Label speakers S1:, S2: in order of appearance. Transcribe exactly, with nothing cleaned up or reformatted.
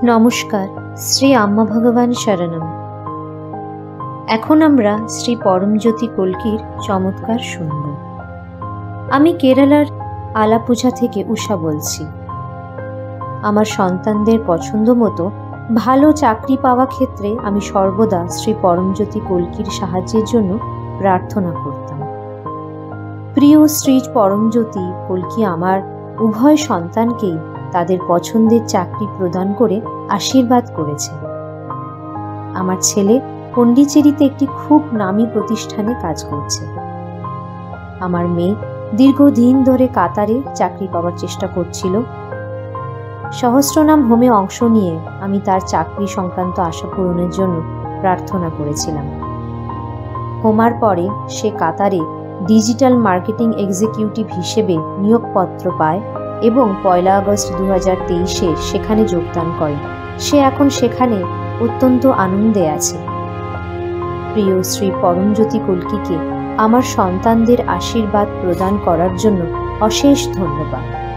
S1: নমস্কার, শ্রী আম্মা ভগবান শরণম। এখন আমরা শ্রী পরমজ্যোতি কল্কির চমৎকার শুনব। আমি কেরালার আলাপুঝা থেকে উষা বলছি। আমার সন্তানদের পছন্দ মতো ভালো চাকরি পাওয়া ক্ষেত্রে আমি সর্বদা শ্রী পরমজ্যোতি কল্কির সাহায্যের জন্য প্রার্থনা করতাম। প্রিয় শ্রী পরমজ্যোতি কল্কি আমার উভয় সন্তানকেই তাদের পছন্দের চাকরি প্রদান করে আশীর্বাদ করেছেন। আমার ছেলে পন্ডিচেরিতে একটি খুব নামী প্রতিষ্ঠানে কাজ করছে। আমার মেয়ে দীর্ঘদিন ধরে কাতারে চাকরি পাওয়ার চেষ্টা করছিল। সহস্রনাম হোমে অংশ নিয়ে আমি তার চাকরি সংক্রান্ত আশা পূরণের জন্য প্রার্থনা করেছিলাম। হোমার পরে সে কাতারে ডিজিটাল মার্কেটিং এক্সিকিউটিভ হিসেবে নিয়োগপত্র পায় এবং পয়লা আগস্ট দু হাজার তেইশে সেখানে যোগদান করে। সে এখন সেখানে অত্যন্ত আনন্দে আছে। প্রিয় শ্রী পরমজ্যোতি কল্কিকে আমার সন্তানদের আশীর্বাদ প্রদান করার জন্য অশেষ ধন্যবাদ।